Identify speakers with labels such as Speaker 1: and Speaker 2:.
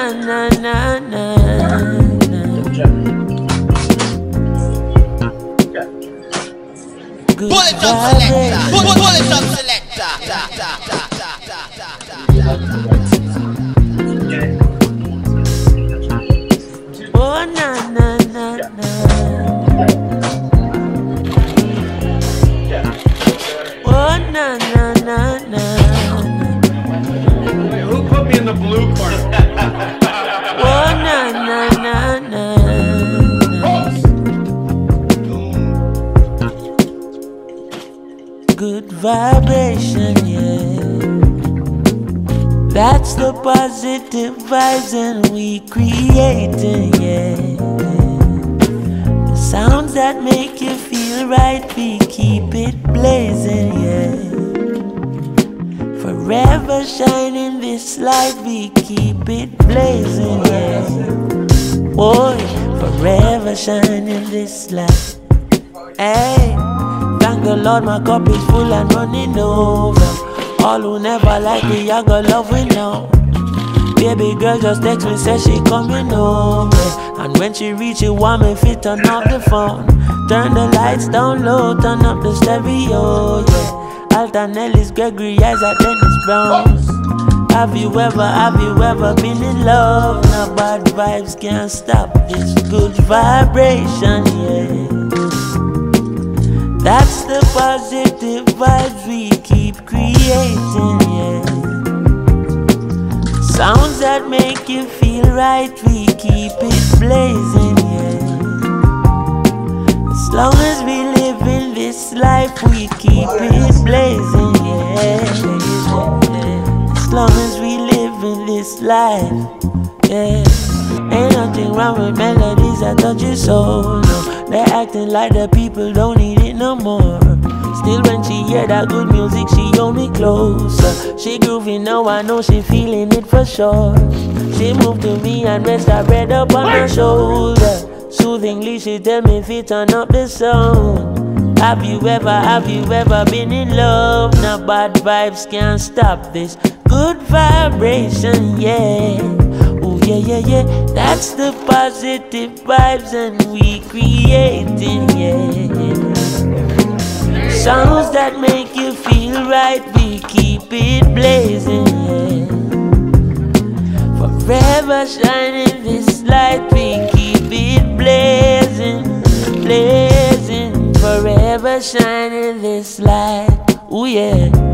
Speaker 1: na na na na.
Speaker 2: Pull it up, selector. Pull it up, selector.
Speaker 1: Oh na na na na. Oh na na na na.
Speaker 3: Wait, who put me in the blue corner?
Speaker 1: Oh na na na na. Good vibration, yeah. That's the positive vibes and we creating, yeah. The sounds that make you feel right, we keep it blazing, yeah. Forever shining this light, we keep it blazing, yeah. Boy, forever shining this light. Hey, thank the Lord, my cup is full and running over. All who never like me, I got love we know. Baby girl just text me, say she coming over. And when she reach it, want me fit turn off the phone. Turn the lights down low, turn up the stereo, yeah. Alton Ellis, Gregory Isaac, Dennis Brown. Have you ever been in love? No bad vibes can't stop this good vibration, yeah. That's the positive vibes we keep creating, yeah. Sounds that make you feel right, we keep it blazing, yeah. As long as we live in this life, we keep it blazing, yeah. As long as we live in this life, yeah. Ain't nothing wrong with melodies that touch your soul, no. They're acting like the people don't need it no more. Still when she hear that good music, she hold me closer. She groovy now, I know she feeling it for sure. She moved to me and rest her head up on my shoulder. Soothingly she tell me if it turn up the sound. Have you ever been in love? No bad vibes can't stop this good vibration, yeah. Oh yeah, yeah, yeah. That's the positive vibes and we creating, yeah. Sounds that make you feel right, we keep it blazing, yeah. Forever shining this light, we keep it blazing, blazing. Forever shining this light, ooh yeah.